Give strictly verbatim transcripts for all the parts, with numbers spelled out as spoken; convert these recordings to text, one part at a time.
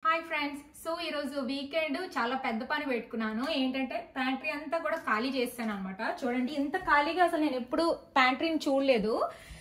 Hi friends, so ఈరోజు weekend చాలా పెద్ద పని పెట్టుకున్నాను. ఏంటంటే ప్యాంట్రీ అంతా కూడా ఖాళీ చేస్తాను అనమాట. చూడండి, ఇంత ఖాళీగా అసలు నేను ఎప్పుడు ప్యాంట్రీని చూడలేదు.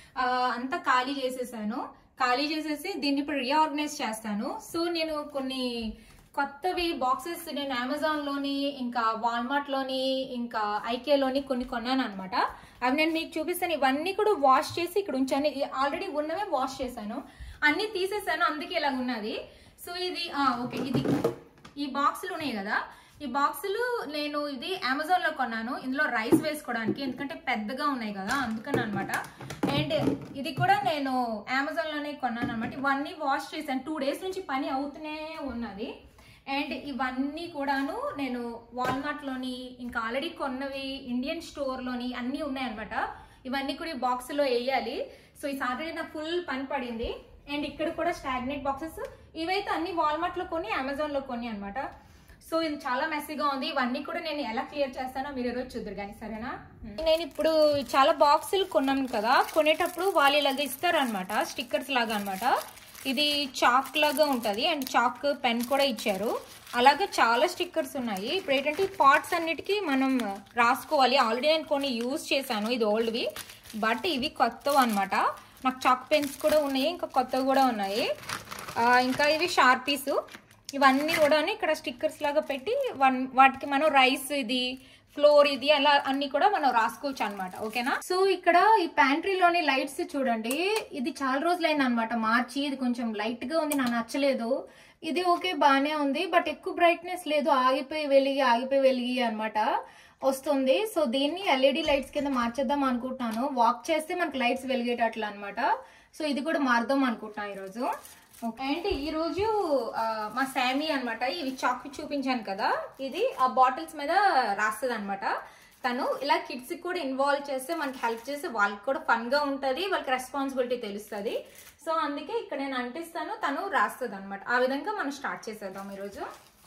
అంతా ఖాళీ చేసేసాను. ఖాళీ చేసేసి దీన్ని ఇప్పుడు రీఆర్గనైజ్ చేస్తాను. సో నేను కొన్ని కొత్తవి బాక్సెస్ నేను అమెజాన్ లోని, ఇంకా వాల్మార్ట్ లోని, ఇంకా ఐకేలోని కొన్ని కొన్నాను అనమాట. అవి నేను మీకు చూపిస్తాను. ఇవన్నీ కూడా వాష్ చేసి ఇక్కడ ఉంచాను. ఆల్రెడీ ఉన్నవే వాష్ చేశాను, అన్ని తీసేసాను, అందుకే ఇలా ఉన్నది. సో ఇది ఓకే, ఇది ఈ బాక్సులు ఉన్నాయి కదా, ఈ బాక్సులు నేను ఇది అమెజాన్ లో కొన్నాను. ఇందులో రైస్ వేసుకోవడానికి, ఎందుకంటే పెద్దగా ఉన్నాయి కదా, అందుకని అనమాట. అండ్ ఇది కూడా నేను అమెజాన్ లోనే కొన్నాను అనమాట. ఇవన్నీ వాష్ చేశాను. టూ డేస్ నుంచి పని అవుతూనే ఉన్నది. అండ్ ఇవన్నీ కూడాను నేను వాల్మార్ట్ లోని, ఇంకా ఆల్రెడీ కొన్నవి ఇండియన్ స్టోర్ లోని అన్ని ఉన్నాయన్నమాట. ఇవన్నీ కూడా ఈ బాక్స్ లో వేయాలి. సో ఈ సాటర్డే నాకు ఫుల్ పని పడింది. అండ్ ఇక్కడ కూడా స్టాగ్నెట్ బాక్సెస్, ఇవైతే అన్ని వాల్మార్ట్ లో కొని అమెజాన్ లో కొని అనమాట. సో ఇది చాలా మెస్సీగా ఉంది. ఇవన్నీ కూడా నేను ఎలా క్లియర్ చేస్తానో మీరు ఈరోజు చూద్దరు కానీ, సరేనా? నేను ఇప్పుడు చాలా బాక్సులు కొన్నాను కదా, కొనేటప్పుడు వాళ్ళు ఇలాగా ఇస్తారు అనమాట, స్టిక్కర్స్ లాగా అనమాట. ఇది చాక్ లాగా ఉంటుంది అండ్ చాక్ పెన్ కూడా ఇచ్చారు. అలాగే చాలా స్టిక్కర్స్ ఉన్నాయి. ఇప్పుడు ఏంటంటే ఈ పార్ట్స్ అన్నిటికీ మనం రాసుకోవాలి. ఆల్రెడీ నేను కొన్ని యూజ్ చేశాను, ఇది ఓల్డ్వి, బట్ ఇవి కొత్తవి అనమాట. నాకు చాక్ పెన్స్ కూడా ఉన్నాయి, ఇంకా కొత్తవి కూడా ఉన్నాయి. ఇంకా ఇవి షార్పీస్, ఇవన్నీ కూడా ఇక్కడ స్టిక్కర్స్ లాగా పెట్టి వన్ వాటికి మనం రైస్, ఇది ఫ్లోర్, ఇది అలా అన్ని కూడా మనం రాసుకోవచ్చు అనమాట. ఓకేనా? సో ఇక్కడ ఈ ప్యాంట్రీలోని లైట్స్ చూడండి, ఇది చాలా రోజులైంది అనమాట మార్చి. ఇది కొంచెం లైట్ గా ఉంది, నాకు నచ్చలేదు. ఇది ఓకే, బాగానే ఉంది, బట్ ఎక్కువ బ్రైట్నెస్ లేదు, ఆగిపోయి వెలిగి ఆగిపోయి వెలిగి అనమాట వస్తుంది. సో దీన్ని ఎల్ఈడి లైట్స్ కింద మార్చేద్దాం అనుకుంటున్నాను. వాక్ చేస్తే మనకు లైట్స్ వెలిగేటట్లు అనమాట. సో ఇది కూడా మారుదాం అనుకుంటున్నాను ఈరోజు. ఓకే, అంటే ఈ రోజు మా శామీ అనమాట, ఇవి చాక్ చూపించాను కదా, ఇది ఆ బాటిల్స్ మీద రాస్తుంది అనమాట. తను ఇలా కిడ్స్ కూడా ఇన్వాల్వ్ చేస్తే మనకి హెల్ప్ చేస్తే వాళ్ళకి కూడా ఫన్ గా ఉంటుంది, వాళ్ళకి రెస్పాన్సిబిలిటీ తెలుస్తుంది. సో అందుకే ఇక్కడ నేను అంటిస్తాను, తను రాస్తుంది అనమాట. ఆ విధంగా మనం స్టార్ట్ చేసేద్దాం ఈరోజు.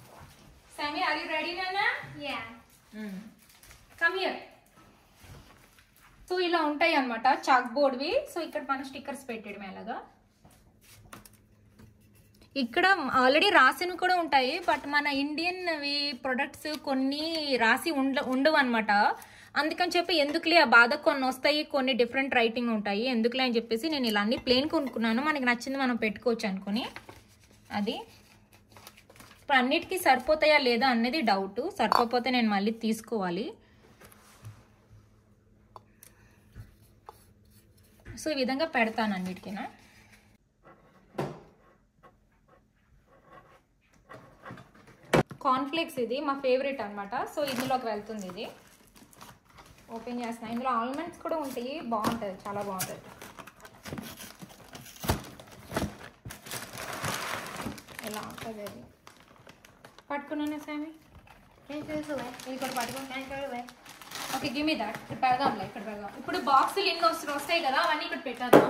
శామీ, ఆర్ యు రెడీ నానా? Yeah, come here. సో ఇలా ఉంటాయి అనమాట చాక్ బోర్డ్వి. సో ఇక్కడ మనం స్టిక్కర్స్ పెట్టడం ఎలాగా, ఇక్కడ ఆల్రెడీ రాసినవి కూడా ఉంటాయి, బట్ మన ఇండియన్ ప్రొడక్ట్స్ కొన్ని రాసి ఉండ ఉండవు అనమాట. అందుకని చెప్పి ఎందుకులే ఆ బాధ, కొన్ని వస్తాయి, కొన్ని డిఫరెంట్ రైటింగ్ ఉంటాయి, ఎందుకులే అని చెప్పేసి నేను ఇలా అన్ని ప్లేన్ కొనుక్కున్నాను. మనకి నచ్చింది మనం పెట్టుకోవచ్చు అనుకుని. అది ఇప్పుడు అన్నిటికీ సరిపోతాయా లేదా అనేది డౌట్. సరిపోతే నేను మళ్ళీ తీసుకోవాలి. సో ఈ విధంగా పెడతాను అన్నిటికీనా. కార్న్ఫ్లేక్స్ ఇది మా ఫేవరెట్ అనమాట. సో ఇందులోకి వెళ్తుంది. ఇది ఓపెన్ చేస్తున్నా. ఇందులో ఆల్మండ్స్ కూడా ఉంటాయి, బాగుంటుంది, చాలా బాగుంటుంది. ఎలా ఉంటుంది అది పట్టుకున్నాను సామి, ఇది కూడా పట్టుకున్నాను. Okay, give me that. ఇక్కడ పెడదాంలే, ఇక్కడ పెడదాం. ఇప్పుడు బాక్సులు ఎన్ని వస్తు వస్తాయి కదా, అవన్నీ ఇక్కడ పెట్టాను.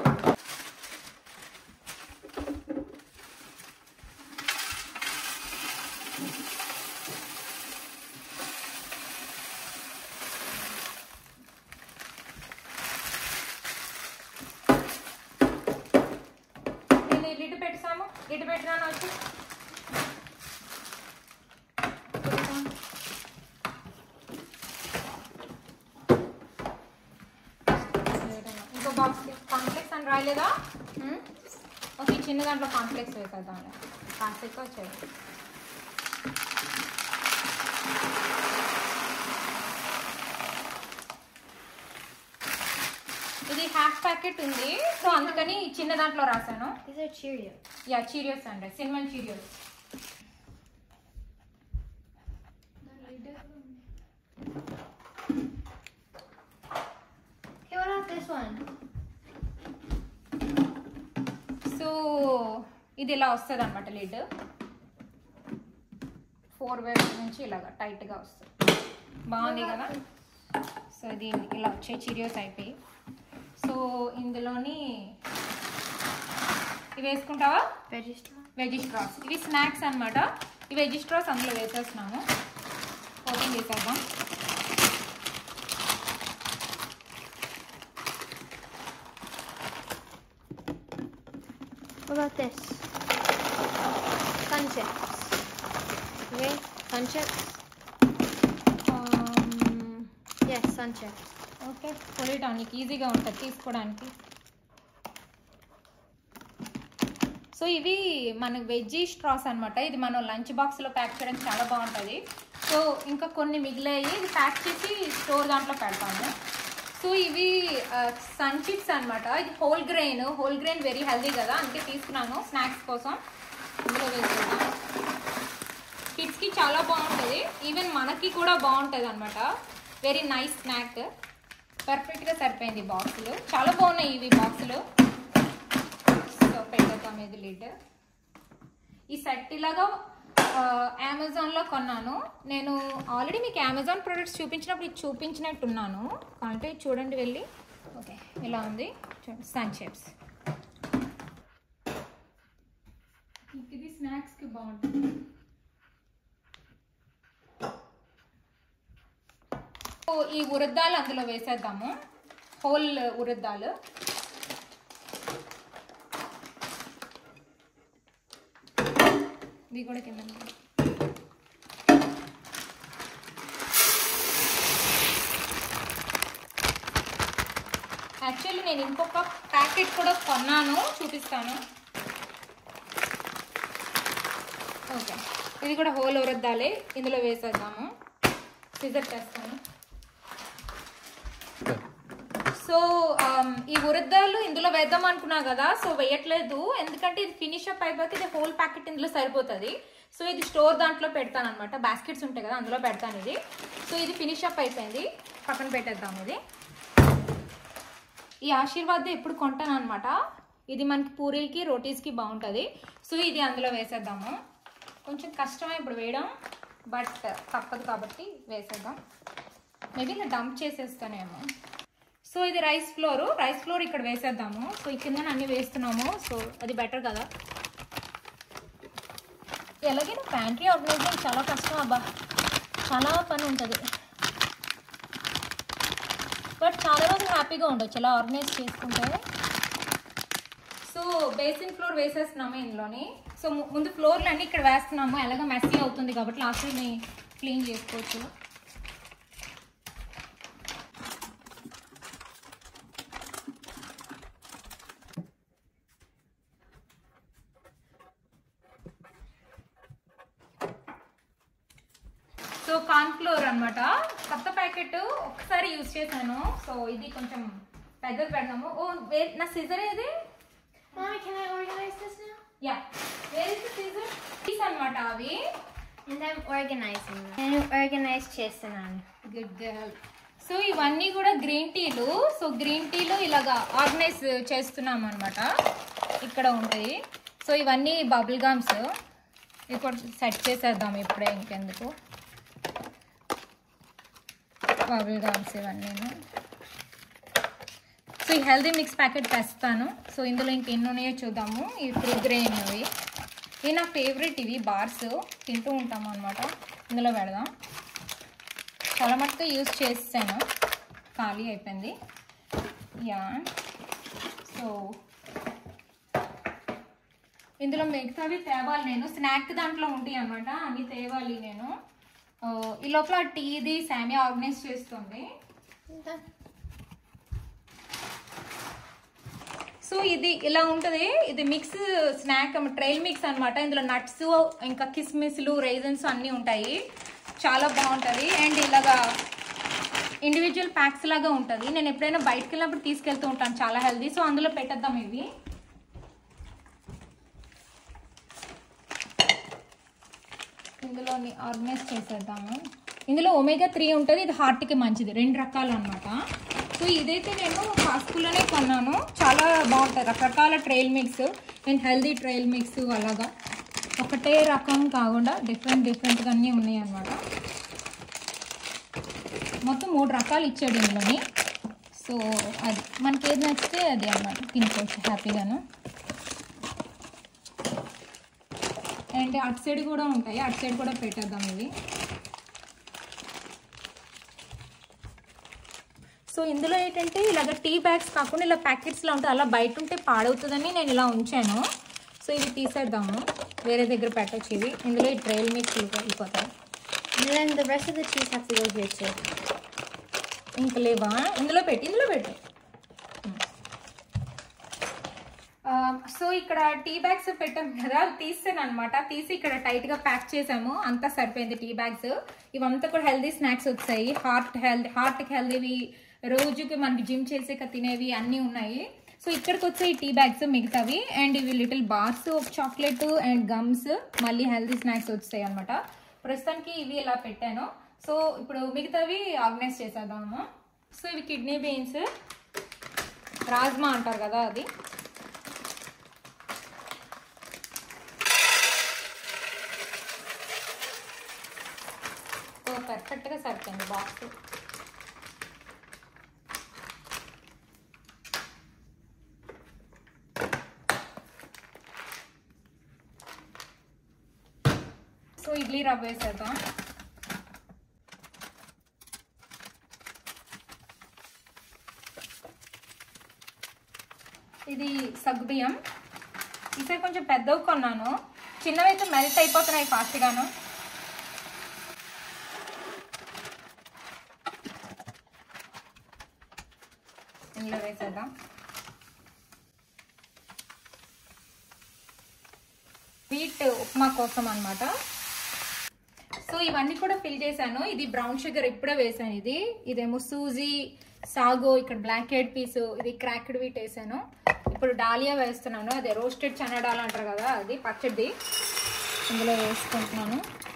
లిడ్ పెట్టాము, లిడ్ పెట్టినాను వచ్చి. ఇంకో బాక్స్ కాంప్లెక్స్ అని రాయలేదా? ఓకే, చిన్న దాంట్లో కాంప్లెక్స్ వేసేద్దాం. కాంప్లెక్స్ వచ్చాయి. ఇది హాఫ్ ప్యాకెట్ ఉంది, సో అందుకని చిన్న దాంట్లో రాశాను. యా, చీరియోస్ అండి, సినిమన్ చీరియోస్. సో ఇది ఇలా వస్తుంది అనమాట లిడ్. ఫోర్ వేస్ నుంచి ఇలాగా టైట్గా వస్తుంది, బాగుంది కదా. సో దీన్ని ఇలా వచ్చే చీరియోస్ అయిపోయి. సో ఇందులోని ఇవి వేసుకుంటావా? వెజ్ స్ట్రాస్, ఇవి స్నాక్స్ అనమాట. ఈ వెజ్ స్ట్రాస్ అందులో వేసేస్తున్నాము. ఓపెన్ చేసేద్దాం. What about this? Sunset. Okay sun chips yes sun chips okay పొలిటానికి ఈజీగా ఉంటుంది తీసుకోవడానికి. సో ఇవి మన వెజ్జీ స్ట్రాస్ అనమాట. ఇది మనం లంచ్ బాక్స్లో ప్యాక్ చేయడానికి చాలా బాగుంటుంది. సో ఇంకా కొన్ని మిగిలాయి, ఇది ప్యాక్ చేసి స్టోర్ దాంట్లో పెడతాను. సో ఇవి సన్ చిప్స్ అనమాట. ఇది whole grain, whole grain very healthy కదా, అందుకే తీసుకున్నాను స్నాక్స్ కోసం. ఇందులో వేసుకున్నాను. కిడ్స్కి చాలా బాగుంటుంది, ఈవెన్ మనకి కూడా బాగుంటుంది అనమాట. వెరీ నైస్ స్నాక్, పర్ఫెక్ట్గా సరిపోయింది. బాక్సులు చాలా బాగున్నాయి ఇవి బాక్సులు. సో పెట్టేద్దాం ఇది లిడ్. ఈ సెట్ ఇలాగా అమెజాన్లో కొన్నాను నేను. ఆల్రెడీ మీకు అమెజాన్ ప్రొడక్ట్స్ చూపించినప్పుడు ఇది చూపించినట్టున్నాను, అంటే చూడండి వెళ్ళి. ఓకే ఇలా ఉంది చూడండి సన్ చిప్స్. ఇది స్నాక్స్కి బాగుంటుంది. ఈ ఉరద్దాలు అందులో వేసేద్దాము, హోల్ ఉరద్దాలు. ఇది కూడా కింద యాక్చువల్లీ నేను ఇంకొక ప్యాకెట్ కూడా కొన్నాను, చూపిస్తాను. ఓకే ఇది కూడా హోల్ ఉరద్దాలే, ఇందులో వేసేద్దాము. సిజర్ చేస్తాను. సో ఈ ఉరద్దాలు ఇందులో వేద్దాం అనుకున్నా కదా, సో వేయట్లేదు ఎందుకంటే ఇది ఫినిష్ అప్ అయిపోతే ఇది హోల్ ప్యాకెట్ ఇందులో సరిపోతుంది. సో ఇది స్టోర్ దాంట్లో పెడతాను అనమాట, బాస్కెట్స్ ఉంటాయి కదా అందులో పెడతాను ఇది. సో ఇది ఫినిష్ అప్ అయిపోయింది, పక్కన పెట్టేద్దాం ఇది. ఈ ఆశీర్వాద్ ఎప్పుడు కొంటాను అనమాట, ఇది మనకి పూరీలకి రోటీస్కి బాగుంటుంది. సో ఇది అందులో వేసేద్దాము. కొంచెం కష్టమే ఇప్పుడు వేయడం, బట్ తప్పదు కాబట్టి వేసేద్దాం. మేబీ నేను డంప్ చేసేస్తానేమో. సో ఇది రైస్ ఫ్లోర్, రైస్ ఫ్లోర్ ఇక్కడ వేసేద్దాము. సో ఈ కింద అన్నీ వేస్తున్నాము, సో అది బెటర్ కదా. ఎలాగైనా ప్యాంట్రీ ఆర్గనైజింగ్ చాలా కష్టం అబ్బా, చాలా పని ఉంటుంది. బట్ చాలా రోజులు హ్యాపీగా ఉండొచ్చు ఇలా ఆర్గనైజ్ చేసుకుంటే. సో బేసిన్ ఫ్లోర్ వేసేస్తున్నాము ఇందులోని. సో ముందు ఫ్లోర్లు అన్నీ ఇక్కడ వేస్తున్నాము, ఎలాగో మెస్సీ అవుతుంది కాబట్టి లాస్ట్ని క్లీన్ చేసుకోవచ్చు. సో కార్న్ ఫ్లోర్ అనమాట, కొత్త ప్యాకెట్ ఒకసారి యూజ్ చేశాను. సో ఇది కొంచెం పెద్దది పెడదాము. ఓ నా సిజర్ ఏది? Mommy, can I organize this now? Yeah. Where is the scissor? These అన్నమాట అవి. And I'm organizing them. నేను ఆర్గనైజ్ చేస్తున్నాను. Good girl. సో ఇవన్నీ కూడా గ్రీన్ టీలు. సో గ్రీన్ టీలు ఇలాగా ఆర్గనైజ్ చేస్తున్నాం అనమాట, ఇక్కడ ఉంటాయి. సో ఇవన్నీ బబుల్ గమ్స్, ఇవి కూడా సెట్ చేసేద్దాం ఇప్పుడే, ఇంకెందుకు బబుల్ గమ్స్ ఇవన్నీ. సో ఈ హెల్దీ మిక్స్ ప్యాకెట్ తెస్తాను. సో ఇందులో ఇంకెన్ని ఉన్నాయో చూద్దాము. ఇవి ఫ్రీ గ్రెయిన్ ఇవి, ఇవి నా ఫేవరెట్. ఇవి బార్స్ తింటూ ఉంటాము అనమాట. ఇందులో పెడదాం. చాలా మటుకు యూజ్ చేసాను, ఖాళీ అయిపోయింది. యా సో ఇందులో మిగతావి తేవాలి నేను, స్నాక్ దాంట్లో ఉంటాయి అనమాట, అన్నీ తేవాలి నేను. ఈ లోపల టీది సామియా ఆర్గనైజ్ చేస్తుంది. సో ఇది ఇలా ఉంటుంది, ఇది మిక్స్ స్నాక్ ట్రైల్ మిక్స్ అనమాట. ఇందులో నట్స్ ఇంకా కిస్మిస్లు రైజన్స్ అన్నీ ఉంటాయి, చాలా బాగుంటుంది. అండ్ ఇలాగా ఇండివిజువల్ ప్యాక్స్ లాగా ఉంటుంది. నేను ఎప్పుడైనా బయటకు వెళ్ళినప్పుడు తీసుకెళ్తూ ఉంటాను, చాలా హెల్దీ. సో అందులో పెట్టేద్దాం ఇవి. ఇందులో ఆర్గనైజ్ చేసేద్దాము. ఇందులో ఒమేగా త్రీ ఉంటుంది, ఇది హార్ట్కి మంచిది, రెండు రకాలు అనమాట. సో ఇదైతే నేను కాస్కోలోనే కొన్నాను, చాలా బాగుంటుంది. రకరకాల trail mix and healthy trail mix అలాగా, ఒకటే రకం కాకుండా డిఫరెంట్ డిఫరెంట్గా అన్నీ ఉన్నాయి అన్నమాట. మొత్తం మూడు రకాలు ఇచ్చాడు ఇందులోని. సో అది మనకి ఏది నచ్చితే అది అన్నమాట, తినుకోవచ్చు హ్యాపీగాను. అండ్ అటు సైడ్ కూడా ఉంటాయి, అటు సైడ్ కూడా పెట్టేద్దాం ఇవి. సో ఇందులో ఏంటంటే ఇలాగ టీ బ్యాగ్స్ కాకుండా ఇలా ప్యాకెట్స్లో ఉంటాయి, అలా బయట ఉంటే పాడవుతుందని నేను ఇలా ఉంచాను. సో ఇవి తీసేద్దాము. వేరే దగ్గర పెట్టచ్చు ఇది. ఇందులో ఈ ట్రైల్ మిక్స్ వెళ్ళిపోతాయి. And then the rest of the cheese have to go here too. ఇంకా లేవా? ఇందులో పెట్టి ఇందులో పెట్టు. సో ఇక్కడ టీ బ్యాగ్స్ పెట్టాం కదా, తీసాను అనమాట. తీసి ఇక్కడ టైట్ గా ప్యాక్ చేసాము, అంతా సరిపోయింది టీ బ్యాగ్స్. ఇవంతా కూడా హెల్దీ స్నాక్స్ వచ్చాయి. హార్ట్ హెల్దీ హార్ట్ కి హెల్దీవి, రోజుకి మనకి జిమ్ చేసాక తినేవి అన్నీ ఉన్నాయి. సో ఇక్కడికి వచ్చే ఈ టీ బ్యాగ్స్ మిగతావి, అండ్ ఇవి little bars, chocolate and gums, మళ్ళీ హెల్దీ స్నాక్స్ వచ్చాయి అనమాట. ప్రస్తుతానికి ఇవి ఇలా పెట్టాను. సో ఇప్పుడు మిగతావి ఆర్గనైజ్ చేసేద్దాము. సో ఇవి కిడ్నీ బీన్స్, రాజ్మా అంటారు కదా అది. సో పర్ఫెక్ట్గా సరిపోయింది బాక్స్. సో ఇడ్లీ రవ్వ వేసేద్దాం. ఇది సగ్గుబియ్యం. ఈసారి కొంచెం పెద్దవి కొన్నాను, చిన్నవైతే మెల్ట్ అయిపోతున్నాయి ఫాస్ట్గాను. ఇందులో వేసేద్దాం. వీట్ ఉప్మా కోసం అన్నమాట. సో ఇవన్నీ కూడా ఫిల్ చేశాను. ఇది బ్రౌన్ షుగర్ ఇప్పుడే వేసాను. ఇది ఇదేమో సూజీ, సాగో, ఇక్కడ బ్లాక్ హెడ్ పీస్, ఇది క్రాక్డ్ వీట్ వేసాను. ఇప్పుడు డాలియా వేస్తున్నాను, అదే రోస్టెడ్ చనా డాల్ అంటారు కదా అది, పచ్చడి ఇందులో వేసుకుంటున్నాను.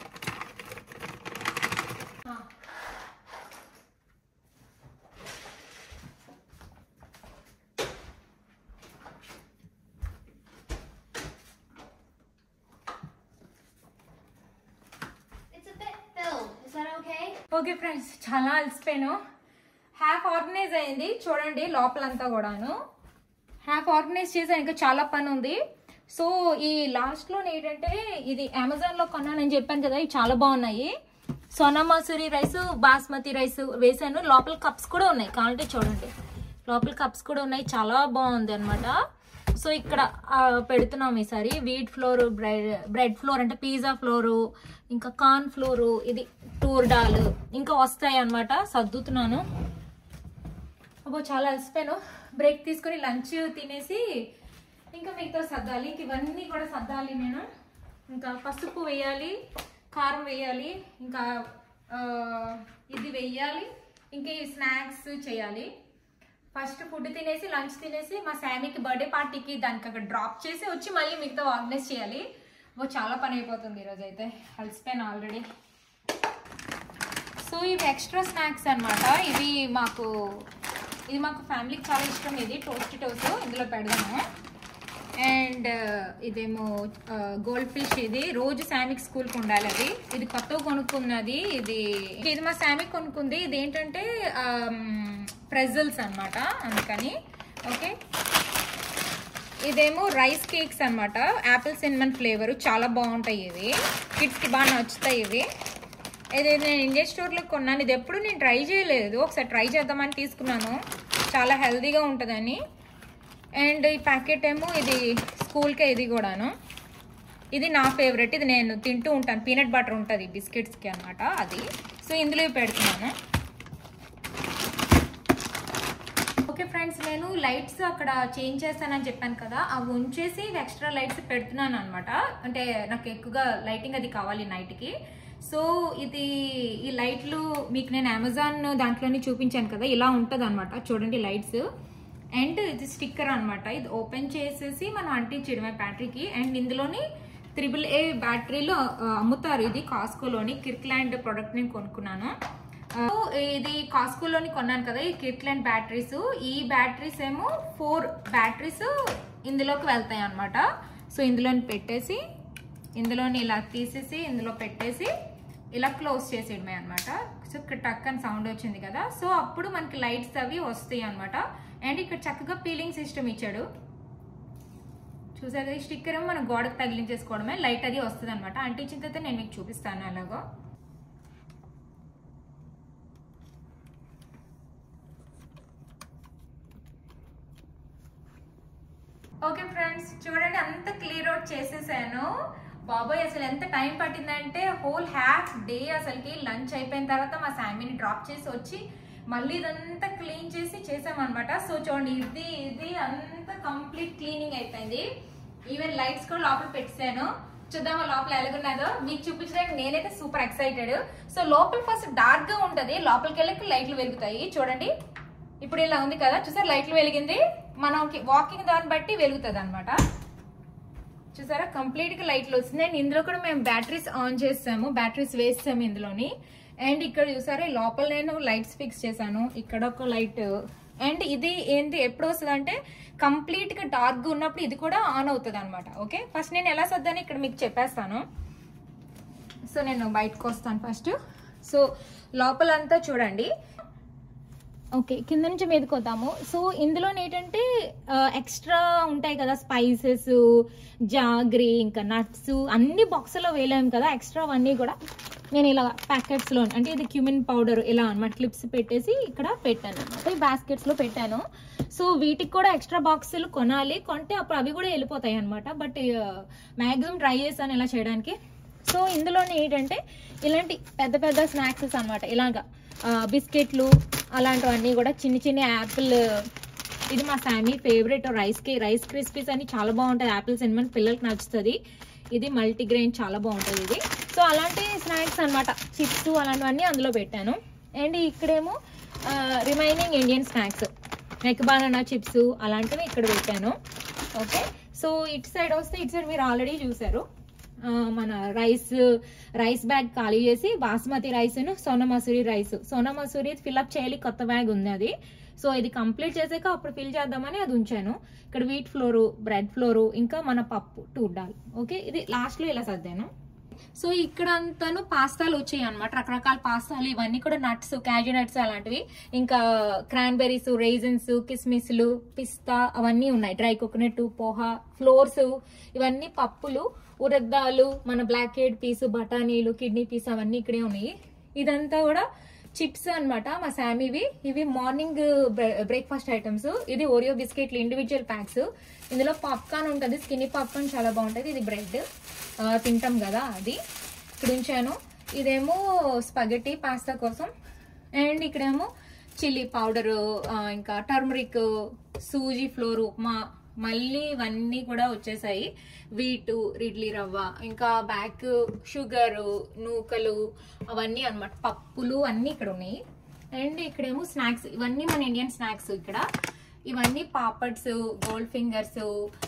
ఓకే ఫ్రెండ్స్, చాలా అలసిపోయాను. హాఫ్ ఆర్గనైజ్ అయింది చూడండి, లోపలంతా కూడాను హాఫ్ ఆర్గనైజ్ చేసాను. ఇంకా చాలా పని ఉంది. సో ఈ లాస్ట్లో ఏంటంటే, ఇది అమెజాన్లో కొన్నానని చెప్పాను కదా, ఇవి చాలా బాగున్నాయి. సోనా మసూరి రైస్, బాస్మతి రైస్ వేసాను. లోపల కప్స్ కూడా ఉన్నాయి, కావాలంటే చూడండి, లోపల కప్స్ కూడా ఉన్నాయి. చాలా బాగుంది అనమాట. సో ఇక్కడ పెడుతున్నాం ఈసారి wheat flour, bread bread flour అంటే పిజ్జా ఫ్లోరు, ఇంకా కార్న్ ఫ్లోరు, ఇది టూర్ డాల్ ఇంకా వస్తాయి అనమాట. సర్దుతున్నాను. అబ్బో చాలా అలసిపోయాను. బ్రేక్ తీసుకుని లంచ్ తినేసి ఇంకా మిగతా సర్దాలి. ఇంక ఇవన్నీ కూడా సర్దాలి నేను. ఇంకా పసుపు వేయాలి, కారం వేయాలి, ఇంకా ఇది వేయాలి, ఇంకా ఈ స్నాక్స్ చేయాలి. ఫస్ట్ ఫుడ్ తినేసి లంచ్ తినేసి మా శామీకి బర్త్డే పార్టీకి దానికి అక్కడ డ్రాప్ చేసి వచ్చి మళ్ళీ మిగతా ఆర్గనైజ్ చేయాలి. ఓ చాలా పని అయిపోతుంది ఈరోజు అయితే, అలసిపోయాను ఆల్రెడీ. సో ఇవి ఎక్స్ట్రా స్నాక్స్ అనమాట. ఇవి మాకు ఇది మాకు ఫ్యామిలీకి చాలా ఇష్టం. ఇది టోస్ట్ టోస్ట్ ఇందులో పెడదాము. అండ్ ఇదేమో గోల్డ్ ఫిష్, ఇది రోజు శామీకి స్కూల్కి ఉండాలి. అది ఇది కొత్తగా కొనుక్కున్నది. ఇది ఇది మా శామీకి కొనుక్కుంది. ఇది ఏంటంటే ప్రెజల్స్ అనమాట, అందుకని. ఓకే, ఇదేమో రైస్ కేక్స్ అనమాట, యాపిల్ సిన్నమన్ ఫ్లేవర్, చాలా బాగుంటాయి ఇవి. కిడ్స్కి బాగా నచ్చుతాయి ఇవి. ఇది నేను ఇండియన్ స్టోర్లో కొన్నాను. ఇది ఎప్పుడు నేను ట్రై చేయలేదు, ఒకసారి ట్రై చేద్దామని తీసుకున్నాను. చాలా హెల్తీగా ఉంటుందని. అండ్ ఈ ప్యాకెట్ ఏమో ఇది స్కూల్కే, ఇది కూడాను. ఇది నా ఫేవరెట్, ఇది నేను తింటూ ఉంటాను. పీనట్ బటర్ ఉంటుంది బిస్కెట్స్కి అనమాట అది. సో ఇందులో పెడుతున్నాను. ఓకే ఫ్రెండ్స్, నేను లైట్స్ అక్కడ చేంజ్ చేస్తానని చెప్పాను కదా, అవి ఉంచేసి ఎక్స్ట్రా లైట్స్ పెడుతున్నాను అనమాట. అంటే నాకు ఎక్కువగా లైటింగ్ అది కావాలి నైట్కి. సో ఇది ఈ లైట్లు మీకు నేను అమెజాన్ దాంట్లోనే చూపించాను కదా, ఇలా ఉంటుంది అనమాట. చూడండి లైట్స్. అండ్ ఇది స్టిక్కర్ అనమాట. ఇది ఓపెన్ చేసేసి మనం అంటించడమే బ్యాటరీకి. అండ్ ఇందులోని త్రిబుల్ ఏ బ్యాటరీలు అమ్ముతారు. ఇది కాస్కోలోని కిర్క్లాండ్ ప్రోడక్ట్ నేను కొనుక్కున్నాను. ఇది కాస్కోలోని కొన్నాను కదా ఈ కిర్క్లాండ్ బ్యాటరీస్. ఈ బ్యాటరీస్ ఏమో ఫోర్ బ్యాటరీస్ ఇందులోకి వెళ్తాయి అనమాట. సో ఇందులోని పెట్టేసి ఇందులోని ఇలా తీసేసి ఇందులో పెట్టేసి ఇలా క్లోజ్ చేసేయడమే అనమాట. సో ఇక్కడ టక్ అని సౌండ్ వచ్చింది కదా, సో అప్పుడు మనకి లైట్స్ అవి వస్తాయి అనమాట. అండ్ ఇక్కడ చక్కగా పీలింగ్ సిస్టమ్ ఇచ్చాడు, చూసారు. ఈ స్టిక్కర్ ఏమో మనం గోడకు తగిలించేసుకోవడమే, లైట్ అది వస్తుంది అనమాట. అంటించిన తర్వాత నేను మీకు చూపిస్తాను అలాగో. ఓకే ఫ్రెండ్స్, చూడండి అంత క్లియర్ అవుట్ చేసేసాను. బాబాయ్ అసలు ఎంత టైం పట్టిందంటే హోల్ హాఫ్ డే అసలుకి లంచ్ అయిపోయిన తర్వాత మా శామీని డ్రాప్ చేసి వచ్చి మళ్ళీ ఇదంతా క్లీన్ చేసి చేసామన్నమాట. సో చూడండి ఇది ఇది అంతా కంప్లీట్ క్లీనింగ్ అయిపోయింది. ఈవెన్ లైట్స్ కూడా లోపల పెట్టాను. చూద్దామా లోపల ఎలాగున్నదో మీకు చూపించడానికి నేనైతే సూపర్ ఎక్సైటెడ్. సో లోపల ఫస్ట్ డార్క్ గా ఉంటది, లోపలికి వెళ్ళకి లైట్లు వెలుగుతాయి. చూడండి ఇప్పుడు ఇలా ఉంది కదా, చూసారా లైట్లు వెలిగింది. మనం వాకింగ్ దాన్ని బట్టి వెలుగుతుంది అనమాట. చూసారా కంప్లీట్ గా లైట్లు వస్తున్నాయి. ఇందులో కూడా మేము బ్యాటరీస్ ఆన్ చేసాము, బ్యాటరీస్ వేసాము ఇందులోని. అండ్ ఇక్కడ చూసారా లోపల నేను లైట్స్ ఫిక్స్ చేశాను, ఇక్కడ ఒక లైట్. అండ్ ఇది ఏంటి ఎప్పుడు వస్తుంది అంటే కంప్లీట్ గా డార్క్ గా ఉన్నప్పుడు ఇది కూడా ఆన్ అవుతుంది అనమాట. ఓకే ఫస్ట్ నేను ఎలా సర్దాను ఇక్కడ మీకు చెప్పేస్తాను. సో నేను బయటకు వస్తాను ఫస్ట్. సో లోపలంతా చూడండి. ఓకే కింద నుంచి మీదకి వద్దాము. సో ఇందులో ఏంటంటే ఎక్స్ట్రా ఉంటాయి కదా స్పైసెస్, జాగ్రీ, ఇంకా నట్స్ అన్ని బాక్స్లో వేయలేము కదా, ఎక్స్ట్రా అవన్నీ కూడా నేను ఇలా ప్యాకెట్స్లో అంటే ఇది క్యూమిన్ పౌడర్ ఇలా అనమాట క్లిప్స్ పెట్టేసి ఇక్కడ పెట్టాను అనమాట. ఈ బాస్కెట్స్లో పెట్టాను. సో వీటికి కూడా ఎక్స్ట్రా బాక్సులు కొనాలి, కొంటే అప్పుడు అవి కూడా వెళ్ళిపోతాయి అనమాట. బట్ మ్యాక్సిమం ట్రై చేస్తాను ఇలా చేయడానికి. సో ఇందులోనే ఏంటంటే ఇలాంటి పెద్ద పెద్ద స్నాక్సెస్ అనమాట, ఇలాగా బిస్కెట్లు అలాంటివన్నీ కూడా చిన్న చిన్న యాపిల్. ఇది మా శామీ ఫేవరెట్ రైస్కి రైస్ క్రిస్పీస్ అని చాలా బాగుంటుంది. యాపిల్ సినిమన్ పిల్లలకి నచ్చుతుంది. ఇది మల్టీగ్రెయిన్ చాలా బాగుంటుంది ఇది. సో అలాంటి స్నాక్స్ అనమాట, చిప్స్ అలాంటివన్నీ అందులో పెట్టాను. అండ్ ఇక్కడేమో రిమైనింగ్ ఇండియన్ స్నాక్స్ నెక్ బనానా చిప్స్ అలాంటివి ఇక్కడ పెట్టాను. ఓకే సో ఇటు సైడ్ వస్తే ఇటు సైడ్ మీరు ఆల్రెడీ చూసారు మన రైస్ రైస్ బ్యాగ్ ఖాళీ చేసి basmati rice Sona Masuri rice Sona Masuri fill up చేయాలి, కొత్త బ్యాగ్ ఉంది అది. సో ఇది కంప్లీట్ చేసాక అప్పుడు ఫిల్ చేద్దామని అది ఉంచాను. ఇక్కడ వీట్ ఫ్లోరు, బ్రెడ్ ఫ్లోరు, ఇంకా మన పప్పు టూర్ దాల్. ఓకే ఇది లాస్ట్లో ఇలా సర్దాను. సో ఇక్కడ అంతాను పాస్తాలు వచ్చాయి అనమాట, రకరకాల పాస్తాలు. ఇవన్నీ కూడా నట్స్, క్యాజూ నట్స్ అలాంటివి, ఇంకా క్రాన్బెర్రీస్, రైజన్స్, కిస్మిస్లు, పిస్తా అవన్నీ ఉన్నాయి. డ్రై కోకోనట్, పోహా, ఫ్లోర్స్, ఇవన్నీ పప్పులు, ఉరద్దాలు, మన బ్లాక్ హెడ్ పీస్, బఠానీలు, కిడ్నీ పీస్ అవన్నీ ఇక్కడే ఉన్నాయి. ఇదంతా కూడా చిప్స్ అనమాట మా శామీవి. ఇవి మార్నింగ్ బ్రేక్ఫాస్ట్ ఐటమ్స్. ఇది ఓరియో బిస్కెట్లు ఇండివిజువల్ ప్యాక్స్. ఇందులో పాప్కార్న్ ఉంటుంది, స్కిన్నీ పాప్కార్న్ చాలా బాగుంటుంది. ఇది బ్రెడ్ తింటాం కదా అది ఇక్కడ ఉంచాను. ఇదేమో స్పగెటీ పాస్తా కోసం. అండ్ ఇక్కడేమో చిల్లీ పౌడరు, ఇంకా టర్మరిక్, సూజీ ఫ్లోర్ ఉప్మా, మళ్ళీ ఇవన్నీ కూడా వచ్చేసాయి. వీటు, ఇడ్లీ రవ్వ, ఇంకా బ్యాక్ షుగరు, నూకలు అవన్నీ అనమాట, పప్పులు అన్నీ ఇక్కడ ఉన్నాయి. అండ్ ఇక్కడేమో స్నాక్స్, ఇవన్నీ మన ఇండియన్ స్నాక్స్. ఇక్కడ ఇవన్నీ పాపడ్స్, గోల్డ్ ఫింగర్స్,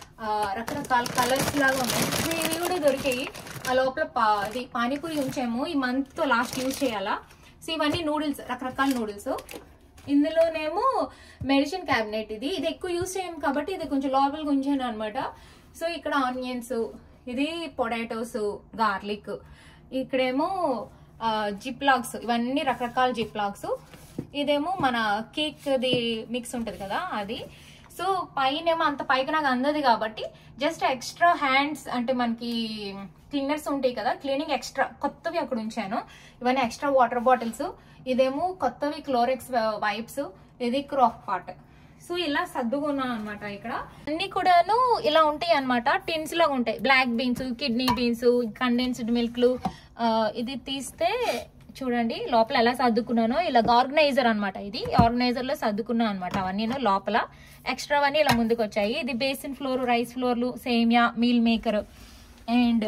రకరకాల కలర్స్ లాగా ఉన్నాయి. ఇవి కూడా దొరికాయి. ఆ లోపల పా అది పానీపూరి ఉంచాము, ఈ మంత్ లాస్ట్ యూజ్ చేయాలా. సో ఇవన్నీ నూడిల్స్, రకరకాల నూడిల్స్. ఇందులోనేమో మెడిసిన్ క్యాబినెట్. ఇది ఇది ఎక్కువ యూజ్ చేయము కాబట్టి ఇది కొంచెం లోపలికి ఉంచాను అనమాట. సో ఇక్కడ ఆనియన్స్, ఇది పొటాటోస్, గార్లిక్, ఇక్కడేమో జిప్ లాగ్స్, ఇవన్నీ రకరకాల జిప్ లాగ్స్. ఇదేమో మన కేక్ ది మిక్స్ ఉంటుంది కదా అది. సో పైనేమో అంత పైకి నాకు అందది కాబట్టి జస్ట్ ఎక్స్ట్రా హ్యాండ్స్ అంటే మనకి క్లీనర్స్ ఉంటాయి కదా, క్లీనింగ్ ఎక్స్ట్రా కొత్తవి అక్కడ ఉంచాను. ఇవన్నీ ఎక్స్ట్రా వాటర్ బాటిల్స్. ఇదేమో కొత్తవి క్లోరెక్స్ వైప్స్, ఇది క్రాఫ్ పాట్. సో ఇలా సర్దుకున్నాను అనమాట. ఇక్కడ అన్ని కూడాను ఇలా ఉంటాయి అనమాట, టిన్స్ లాగా ఉంటాయి. Black beans, kidney beans, condensed మిల్క్లు. ఇది తీస్తే చూడండి లోపల ఎలా సర్దుకున్నానో, ఇలా ఆర్గనైజర్ అనమాట. ఇది ఆర్గనైజర్ లో సర్దుకున్నాను అనమాట. అవన్నీ లోపల ఎక్స్ట్రా అవన్నీ ఇలా ముందుకు వచ్చాయి. ఇది బేసిన్ ఫ్లోర్, రైస్ ఫ్లోర్లు, సేమియా, మీల్ మేకర్. అండ్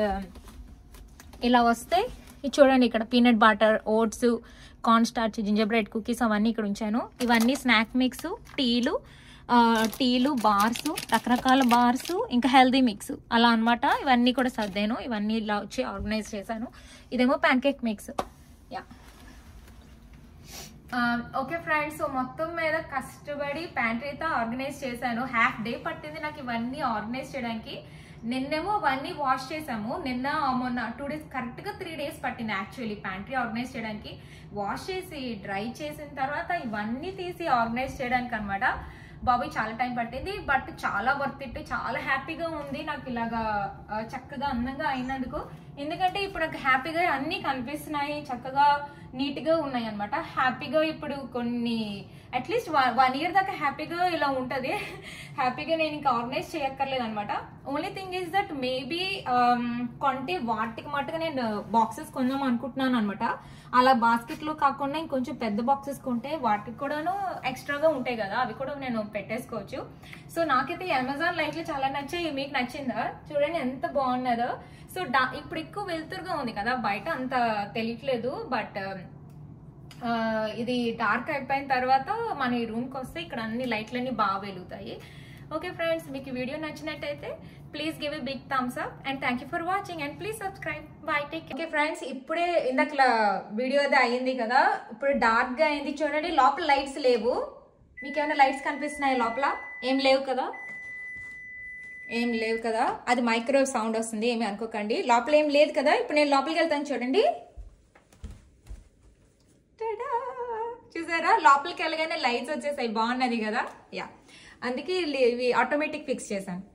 ఇలా వస్తే ఇది చూడండి ఇక్కడ peanut butter, oats, corn starch, gingerbread cookies అవన్నీ ఇక్కడ ఉంచాను. ఇవన్నీ స్నాక్ మిక్స్, టీలు టీలు బార్స్, రకరకాల బార్స్, ఇంకా హెల్దీ మిక్స్ అలా అనమాట. ఇవన్నీ కూడా సర్దాను, ఇవన్నీ ఇలా వచ్చి ఆర్గనైజ్ చేశాను. ఇదేమో pancake mix. Yeah okay friends, so మొత్తం మీద కష్టపడి ప్యాంట్రీ అయితే ఆర్గనైజ్ చేశాను. హాఫ్ డే పట్టింది నాకు ఇవన్నీ ఆర్గనైజ్ చేయడానికి. నిన్నేమో అవన్నీ వాష్ చేసాము, నిన్న మొన్న టూ డేస్ కరెక్ట్ గా త్రీ డేస్ పట్టింది యాక్చువల్లీ ప్యాంట్రీ ఆర్గనైజ్ చేయడానికి. వాష్ చేసి డ్రై చేసిన తర్వాత ఇవన్నీ తీసి ఆర్గనైజ్ చేయడానికి అనమాట. బాబాయ్ చాలా టైం పట్టింది, బట్ చాలా వర్త్ ఇట్, చాలా హ్యాపీగా ఉంది నాకు ఇలాగా చక్కగా అందంగా అయినందుకు. ఎందుకంటే ఇప్పుడు నాకు హ్యాపీగా అన్నీ కనిపిస్తున్నాయి, చక్కగా నీట్గా ఉన్నాయి అనమాట. హ్యాపీగా ఇప్పుడు కొన్ని అట్లీస్ట్ వన్ ఇయర్ దాకా హ్యాపీగా ఇలా ఉంటుంది. హ్యాపీగా నేను ఇంకా ఆర్గనైజ్ చేయక్కర్లేదు అనమాట. Only thing is that maybe కొంటే వాటికి మట్టుగా నేను బాక్సెస్ కొందాం అనుకుంటున్నాను అనమాట. అలా బాస్కెట్లో కాకుండా ఇంకొంచెం పెద్ద బాక్సెస్ కొంటే వాటికి కూడాను ఎక్స్ట్రాగా ఉంటాయి కదా, అవి కూడా నేను పెట్టేసుకోవచ్చు. సో నాకైతే అమెజాన్ లైట్లు చాలా నచ్చాయి. మీకు నచ్చిందా? చూడండి ఎంత బాగున్నదో. సో డా ఇప్పుడు ఎక్కువ వెలుతురుగా ఉంది కదా, బయట అంత తెలియట్లేదు. బట్ ఇది డార్క్ అయిపోయిన తర్వాత మన ఈ రూమ్కి వస్తే ఇక్కడ అన్ని లైట్లన్నీ బాగా వెలుగుతాయి. ఓకే ఫ్రెండ్స్, మీకు ఈ వీడియో నచ్చినట్టయితే please give a big thumbs up and thank you for watching and please subscribe. Bye, take. Okay friends, ఇప్పుడే ఇందాక వీడియో అది అయ్యింది కదా, ఇప్పుడు డార్క్గా అయింది. చూడండి లోపల లైట్స్ లేవు. మీకు ఏమైనా లైట్స్ కనిపిస్తున్నాయి లోపల? ఏం లేవు కదా, ఏం లేవు కదా. అది మైక్రోవేవ్ సౌండ్ వస్తుంది, ఏమి అనుకోకండి. లోపల ఏం లేదు కదా. ఇప్పుడు నేను లోపలికి వెళ్తాను చూడండి. చూసారా, లోపలికి వెళ్ళగానే లైట్స్ వచ్చేసాయి. బాగున్నది కదా. యా, అందుకే ఇవి ఆటోమేటిక్ ఫిక్స్ చేశాను.